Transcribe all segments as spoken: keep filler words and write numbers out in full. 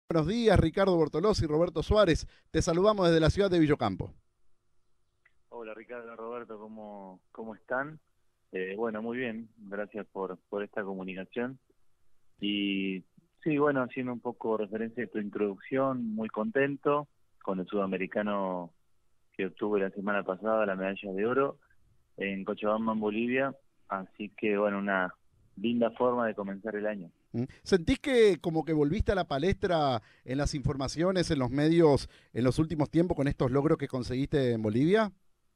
Buenos días, Ricardo Bortolossi y Roberto Suárez. Te saludamos desde la ciudad de Villocampo. Hola Ricardo, Roberto, ¿cómo, cómo están? Eh, bueno, muy bien, gracias por, por esta comunicación. Y sí, bueno, haciendo un poco referencia a tu introducción, muy contento con el sudamericano que obtuve la semana pasada, la medalla de oro en Cochabamba, en Bolivia. Así que, bueno, una linda forma de comenzar el año. ¿Mm? ¿Sentís que como que volviste a la palestra en las informaciones, en los medios, en los últimos tiempos con estos logros que conseguiste en Bolivia?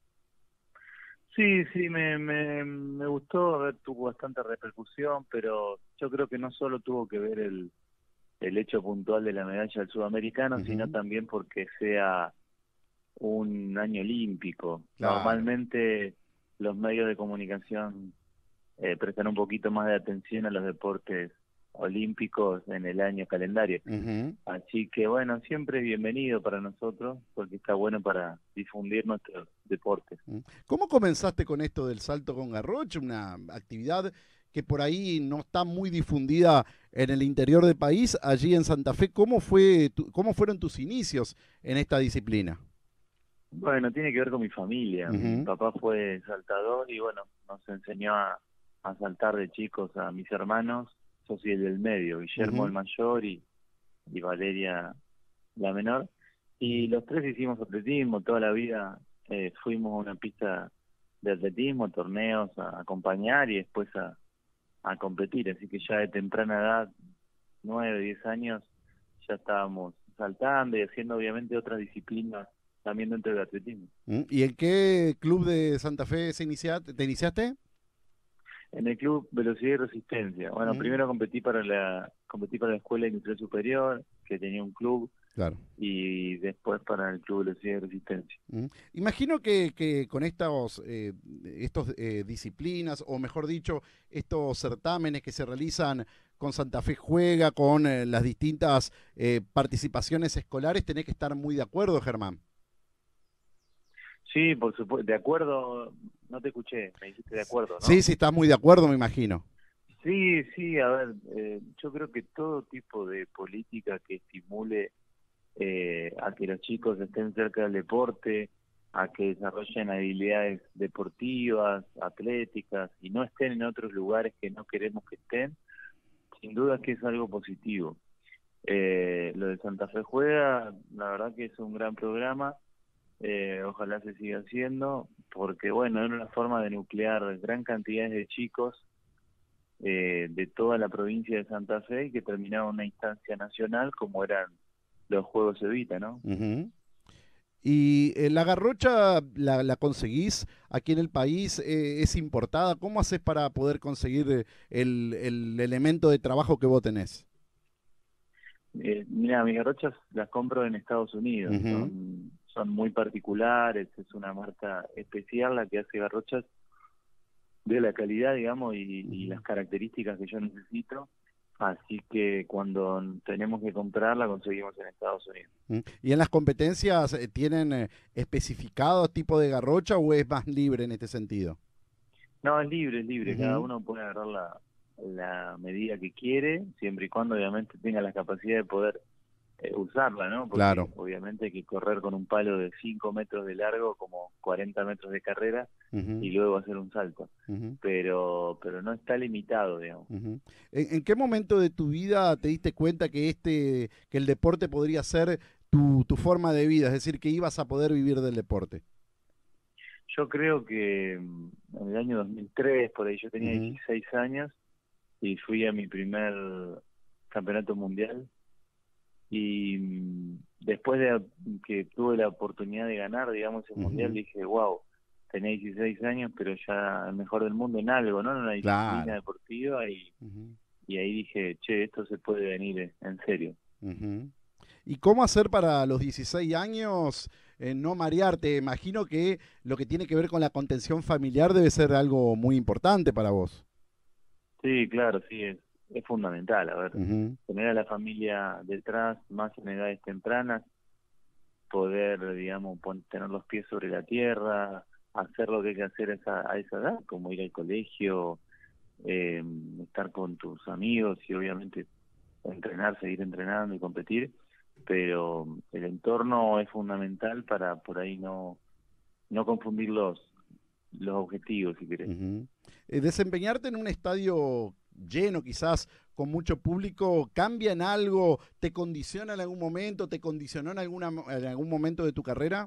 Sí, sí, me, me, me gustó, a ver, tuvo bastante repercusión, pero yo creo que no solo tuvo que ver el el hecho puntual de la medalla del sudamericano, sino Ujú. también porque sea un año olímpico. Claro. Normalmente los medios de comunicación eh, prestan un poquito más de atención a los deportes olímpicos en el año calendario. Ujú. Así que bueno, siempre es bienvenido para nosotros porque está bueno para difundir nuestros deportes. ¿Mm? ¿Cómo comenzaste con esto del salto con garrocha? Una actividad que por ahí no está muy difundida en el interior del país, allí en Santa Fe. ¿Cómo fue tu- cómo fueron tus inicios en esta disciplina? Bueno, tiene que ver con mi familia. Mi Ujú. papá fue saltador y bueno, nos enseñó a, a saltar de chicos a mis hermanos. Yo soy el del medio, Guillermo el Ujú. mayor y, y Valeria la menor. Y Ujú. los tres hicimos atletismo toda la vida. Eh, fuimos a una pista de atletismo, torneos a acompañar y después a, a competir. Así que ya de temprana edad, nueve, diez años, ya estábamos saltando y haciendo obviamente otras disciplinas también dentro del atletismo. ¿Mm? ¿Y en qué club de Santa Fe se iniciaste, te iniciaste? En el club Velocidad y Resistencia. Bueno, Mm. primero competí para la competí para la Escuela Industrial Superior, que tenía un club, Claro. y después para el Club Velocidad y Resistencia. Mm. Imagino que, que con estos, eh, estos eh, disciplinas, o mejor dicho, estos certámenes que se realizan con Santa Fe Juega, con eh, las distintas eh, participaciones escolares, tenés que estar muy de acuerdo, Germán. Sí, por supuesto, de acuerdo, no te escuché, me dijiste de acuerdo, Sí, ¿no? sí, estás muy de acuerdo, me imagino. Sí, sí, a ver, eh, yo creo que todo tipo de política que estimule eh, a que los chicos estén cerca del deporte, a que desarrollen habilidades deportivas, atléticas, y no estén en otros lugares que no queremos que estén, sin duda que es algo positivo. Eh, lo de Santa Fe Juega, la verdad que es un gran programa, eh, ojalá se siga haciendo, porque bueno, era una forma de nuclear gran cantidad de chicos eh, de toda la provincia de Santa Fe y que terminaba una instancia nacional como eran los Juegos Evita, ¿no? Ujú. Y eh, la garrocha la, la conseguís aquí en el país, eh, es importada. ¿Cómo haces para poder conseguir eh, el, el elemento de trabajo que vos tenés? Eh, mira, mis garrochas las compro en Estados Unidos, Ujú. son, son muy particulares, es una marca especial la que hace garrochas de la calidad, digamos, y, y Ujú. las características que yo necesito. Así que cuando tenemos que comprar, la conseguimos en Estados Unidos. Mm. ¿Y en las competencias eh, tienen eh, especificado tipo de garrocha o es más libre en este sentido? No, es libre, es libre. Cada Ujú. uno puede agarrar la, la medida que quiere, siempre y cuando obviamente tenga la capacidad de poder eh, usarla, ¿no? Porque Claro. obviamente hay que correr con un palo de cinco metros de largo, como cuarenta metros de carrera, y Ujú. luego hacer un salto. Ujú. Pero, pero no está limitado, digamos. Ujú. ¿En, en qué momento de tu vida te diste cuenta que este, que el deporte podría ser tu, tu forma de vida? Es decir, que ibas a poder vivir del deporte. Yo creo que mm, en el año dos mil tres, por ahí yo tenía Ujú. dieciséis años y fui a mi primer campeonato mundial y mm, después de que tuve la oportunidad de ganar, digamos, el mundial, Ujú. dije, wow, tenía dieciséis años, pero ya el mejor del mundo en algo, ¿no? En una disciplina Claro. deportiva y, Ujú. y ahí dije, che, esto se puede venir en serio. Ujú. ¿Y cómo hacer para los dieciséis años eh, no marearte? Imagino que lo que tiene que ver con la contención familiar debe ser algo muy importante para vos. Sí, claro, sí, es, es fundamental, a ver, Ujú. tener a la familia detrás, más en edades tempranas, poder, digamos, pon- tener los pies sobre la tierra, hacer lo que hay que hacer a esa, a esa edad, como ir al colegio, eh, estar con tus amigos y obviamente entrenar, seguir entrenando y competir, pero el entorno es fundamental para por ahí no, no confundir los, los objetivos, si querés. Uh-huh. Eh, desempeñarte en un estadio lleno, quizás con mucho público, ¿cambia en algo? ¿Te condiciona en algún momento? ¿Te condicionó en, alguna, en algún momento de tu carrera?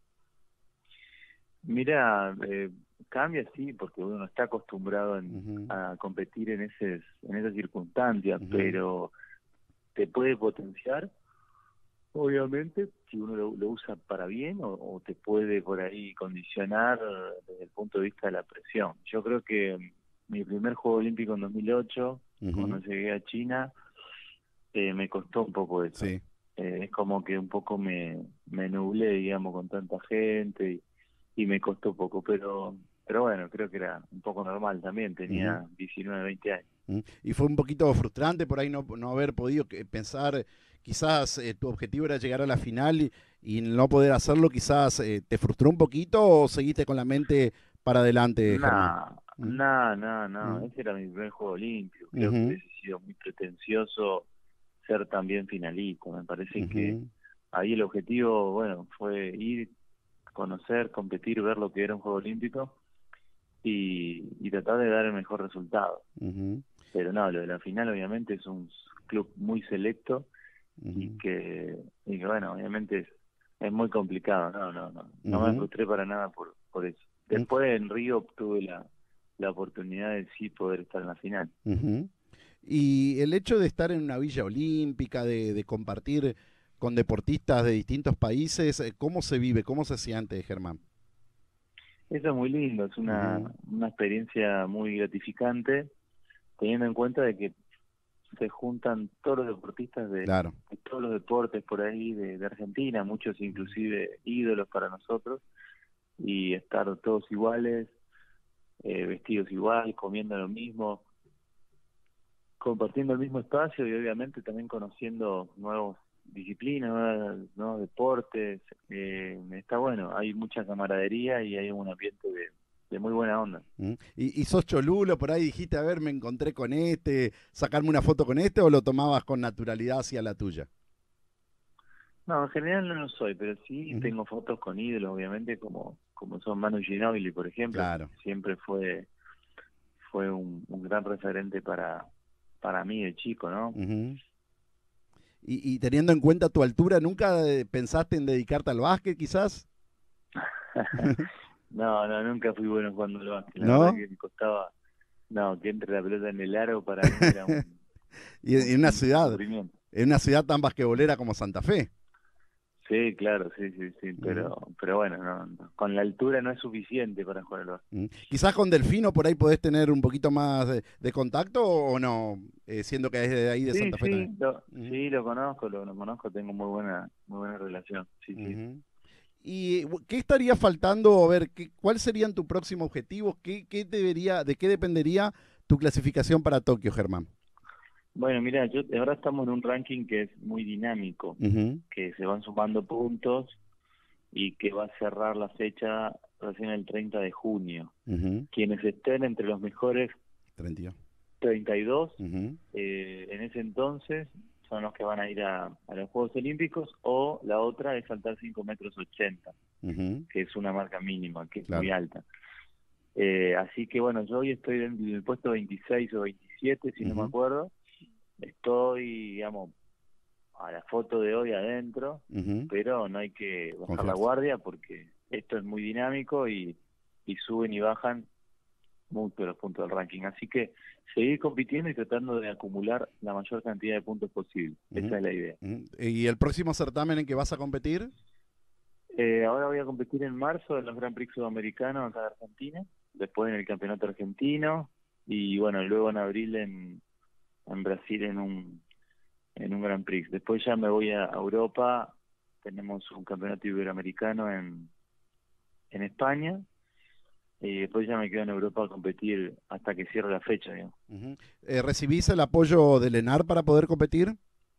Mira, eh, cambia sí, porque uno no está acostumbrado en, Uh-huh. a competir en, ese, en esas circunstancias, Uh-huh. pero te puede potenciar, obviamente, si uno lo, lo usa para bien, o, o te puede por ahí condicionar desde el punto de vista de la presión. Yo creo que mi primer Juego Olímpico en dos mil ocho, uh-huh, cuando llegué a China, eh, me costó un poco eso. Sí. Eh, es como que un poco me, me nublé, digamos, con tanta gente y, y me costó poco, pero pero bueno, creo que era un poco normal también, tenía uh-huh. diecinueve, veinte años. Uh-huh. Y fue un poquito frustrante por ahí no, no haber podido pensar, quizás eh, tu objetivo era llegar a la final y, y no poder hacerlo, quizás eh, te frustró un poquito o seguiste con la mente para adelante, no, Germán. No, no, no, uh-huh. ese era mi primer Juego Olímpico, creo uh-huh. que hubiese sido muy pretencioso ser también finalista, me parece uh-huh. que ahí el objetivo, bueno, fue ir, conocer, competir, ver lo que era un Juego Olímpico y, y tratar de dar el mejor resultado. Uh-huh. Pero no, lo de la final obviamente es un club muy selecto uh-huh. y, que, y que bueno, obviamente es, es muy complicado, no, no, no, no uh-huh. me frustré para nada por, por eso. Después uh-huh. en Río obtuve la, la oportunidad de sí poder estar en la final. Uh-huh. Y el hecho de estar en una villa olímpica, de, de compartir con deportistas de distintos países, ¿cómo se vive? ¿Cómo se siente, Germán? Eso es muy lindo, es una, uh-huh. una experiencia muy gratificante, teniendo en cuenta de que se juntan todos los deportistas de, claro. de todos los deportes por ahí de, de Argentina, muchos inclusive ídolos para nosotros, y estar todos iguales, eh, vestidos igual, comiendo lo mismo, compartiendo el mismo espacio y obviamente también conociendo nuevas disciplinas, nuevos, nuevos deportes. Eh, está bueno, hay mucha camaradería y hay un ambiente de, de muy buena onda. ¿Y, ¿Y sos cholulo? Por ahí dijiste, a ver, me encontré con este, sacarme una foto con este, o lo tomabas con naturalidad hacia la tuya? No, en general no lo soy, pero sí uh-huh. tengo fotos con ídolos, obviamente, como como son Manu Ginóbili, por ejemplo. Claro. Siempre fue fue un, un gran referente para para mí de chico, ¿no? Uh-huh. y, y teniendo en cuenta tu altura, ¿nunca pensaste en dedicarte al básquet, quizás? No, no, nunca fui bueno jugando al básquet. La ¿No? verdad que me costaba, no, que entre la pelota en el aro para mí era un... y en una ciudad, en una ciudad tan basquetbolera como Santa Fe. Sí, claro, sí, sí, sí, pero uh-huh. pero bueno, no, no, con la altura no es suficiente para jugar al básquet. Uh-huh. Quizás con Delfino por ahí podés tener un poquito más de, de contacto o no, eh, siendo que es de ahí de sí, Santa Fe sí, también. Lo, uh-huh. Sí, lo conozco, lo, lo conozco, tengo muy buena muy buena relación, sí, uh-huh. sí. ¿Y qué estaría faltando? A ver, ¿qué, ¿cuál serían tu próximo objetivo? ¿Qué, qué debería, ¿De qué dependería tu clasificación para Tokio, Germán? Bueno, mira, yo ahora estamos en un ranking que es muy dinámico, uh-huh. que se van sumando puntos y que va a cerrar la fecha recién el treinta de junio. Uh-huh. Quienes estén entre los mejores treinta y dos, treinta y dos uh-huh. eh, en ese entonces son los que van a ir a, a los Juegos Olímpicos, o la otra es saltar cinco metros ochenta, uh-huh. que es una marca mínima, que es claro. muy alta. Eh, así que bueno, yo hoy estoy en el puesto veintiséis o veintisiete, si uh-huh. no me acuerdo. Estoy, digamos, a la foto de hoy adentro, uh-huh. pero no hay que bajar Confianza. la guardia porque esto es muy dinámico y, y suben y bajan mucho los puntos del ranking. Así que seguir compitiendo y tratando de acumular la mayor cantidad de puntos posible. Uh-huh. Esa es la idea. Uh-huh. ¿Y el próximo certamen en que vas a competir? Eh, ahora voy a competir en marzo en los Grand Prix sudamericanos acá de Argentina, después en el Campeonato Argentino y bueno, luego en abril en en Brasil en un en un Grand Prix. Después ya me voy a Europa, tenemos un campeonato iberoamericano en en España y después ya me quedo en Europa a competir hasta que cierre la fecha, digamos. Uh-huh. eh, ¿Recibís el apoyo del ENAR para poder competir?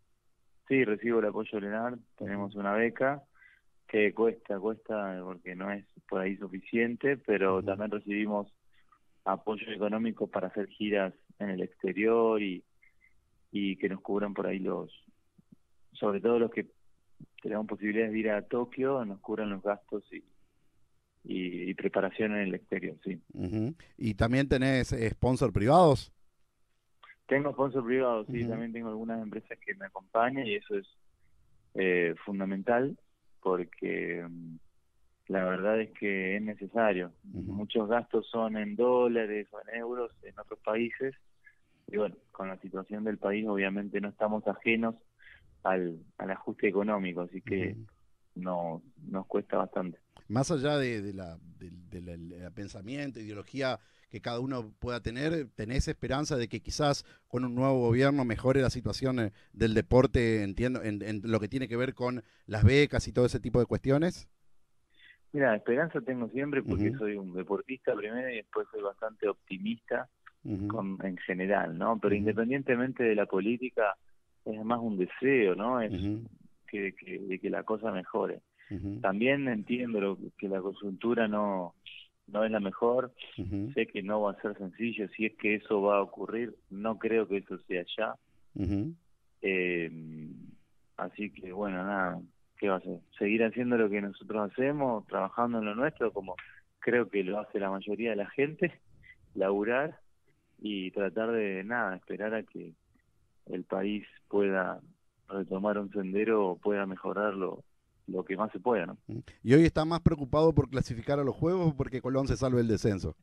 Sí, recibo el apoyo del ENAR, tenemos una beca que cuesta, cuesta porque no es por ahí suficiente, pero uh-huh. también recibimos apoyo económico para hacer giras en el exterior y y que nos cubran por ahí los, sobre todo los que tenemos posibilidades de ir a Tokio, nos cubran los gastos y, y, y preparación en el exterior, sí. Uh-huh. ¿Y también tenés eh, sponsor privados? Tengo sponsor privados, sí, Uh-huh. también tengo algunas empresas que me acompañan y eso es eh, fundamental porque um, la verdad es que es necesario. Uh-huh. Muchos gastos son en dólares o en euros en otros países y bueno, con la situación del país obviamente no estamos ajenos al, al ajuste económico, así que uh-huh. no, nos cuesta bastante. Más allá de, de, la, de, de, la, de la pensamiento, ideología que cada uno pueda tener, ¿tenés esperanza de que quizás con un nuevo gobierno mejore la situación del deporte, entiendo, en, en lo que tiene que ver con las becas y todo ese tipo de cuestiones? Mira, esperanza tengo siempre porque uh-huh. soy un deportista primero y después soy bastante optimista uh-huh. con, en general, ¿no? Pero uh-huh. independientemente de la política, es más un deseo, ¿no? Es uh-huh. que, que, de que la cosa mejore. Uh-huh. También entiendo lo, que la coyuntura no, no es la mejor, uh-huh. sé que no va a ser sencillo, si es que eso va a ocurrir, no creo que eso sea ya. Uh-huh. Eh, así que bueno, nada, ¿qué va a hacer? Seguir haciendo lo que nosotros hacemos, trabajando en lo nuestro, como creo que lo hace la mayoría de la gente, laburar y tratar de, nada, esperar a que el país pueda retomar un sendero o pueda mejorarlo lo que más se pueda, ¿no? ¿Y hoy está más preocupado por clasificar a los juegos o porque Colón se salve el descenso?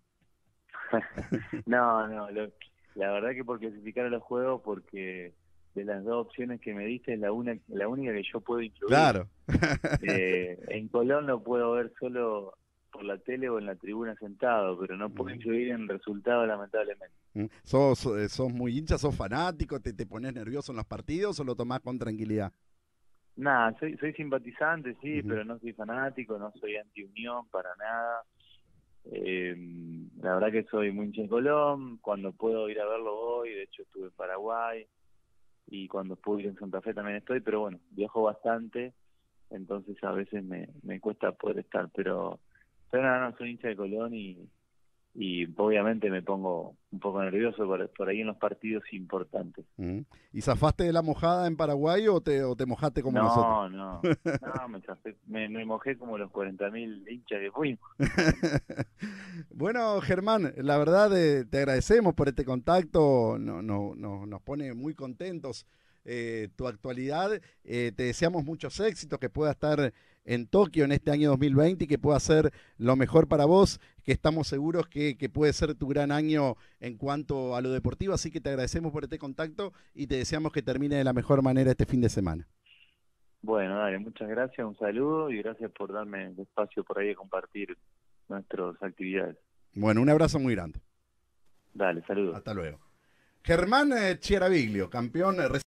no, no, lo, la verdad que por clasificar a los juegos, porque de las dos opciones que me diste es la, una, la única que yo puedo incluir. Claro. eh, en Colón lo puedo ver solo por la tele o en la tribuna sentado, pero no puedo influir en el resultado, lamentablemente. ¿Sos, sos muy hincha, sos fanático, te, te pones nervioso en los partidos o lo tomás con tranquilidad? Nada, soy, soy simpatizante, sí, uh-huh. pero no soy fanático, no soy anti-Unión para nada. Eh, la verdad que soy muy hincha de Colón, cuando puedo ir a verlo voy, de hecho estuve en Paraguay, y cuando puedo ir en Santa Fe también estoy, pero bueno, viajo bastante, entonces a veces me, me cuesta poder estar, pero, pero nada, no, soy hincha de Colón y, y obviamente me pongo un poco nervioso por, por ahí en los partidos importantes. Uh-huh. ¿Y zafaste de la mojada en Paraguay o te, o te mojaste como no, nosotros? No, no, me, zafé, me, me mojé como los cuarenta mil hinchas que fuimos. Bueno, Germán, la verdad eh, te agradecemos por este contacto, no, no, no, nos pone muy contentos eh, tu actualidad, eh, te deseamos muchos éxitos, que pueda estar en Tokio en este año dos mil veinte y que pueda ser lo mejor para vos, que estamos seguros que, que puede ser tu gran año en cuanto a lo deportivo, así que te agradecemos por este contacto y te deseamos que termine de la mejor manera este fin de semana. Bueno, dale, muchas gracias, un saludo y gracias por darme el espacio por ahí a compartir nuestras actividades. Bueno, un abrazo muy grande. Dale, saludos. Hasta luego. Germán Chiaraviglio, campeón